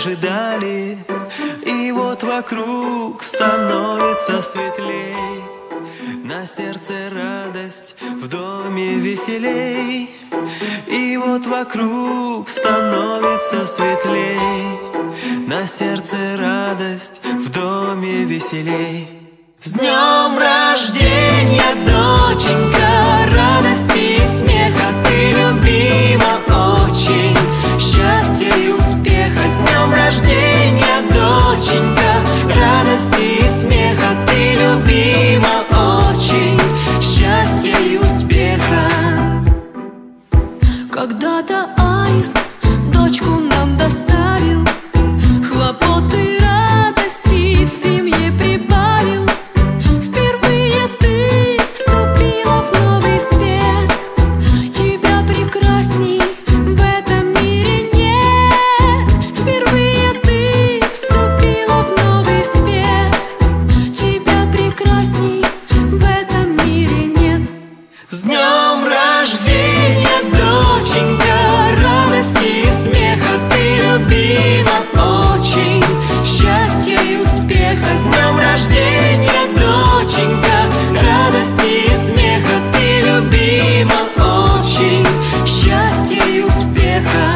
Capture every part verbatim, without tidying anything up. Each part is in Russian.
ожидали, и вот вокруг становится светлей. На сердце радость, в доме веселей, и вот вокруг становится светлей. На сердце радость, в доме веселей. С днем рождения, доченька, радости и смеха, ты любима очень, счастья и успеха. С днем рождения, доченька, радости и смеха, ты любима очень, счастья и успеха. Когда-то аист дочку нам доставил, хлопоты, радости в семье прибавил. Впервые ты вступила в новый свет, тебя прекрасней в этом мире нет. Впервые ты вступила в новый свет, тебя прекрасней в этом мире нет. С днем рождения, доченька, радости и смеха, ты любима очень, счастья и успеха. С днем рождения, доченька, радости и смеха, ты любима очень, счастья и успеха.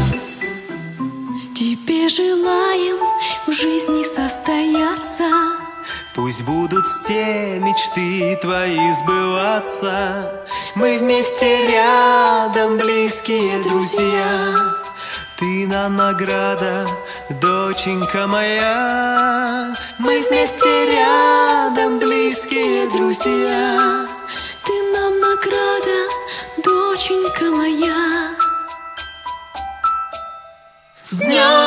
Тебе желаем в жизни состояться, Пусть будут все мечты твои сбываться. Мы вместе рядом, близкие друзья. Ты нам награда, доченька моя. Мы вместе рядом, близкие друзья. ты нам награда, доченька моя. С днем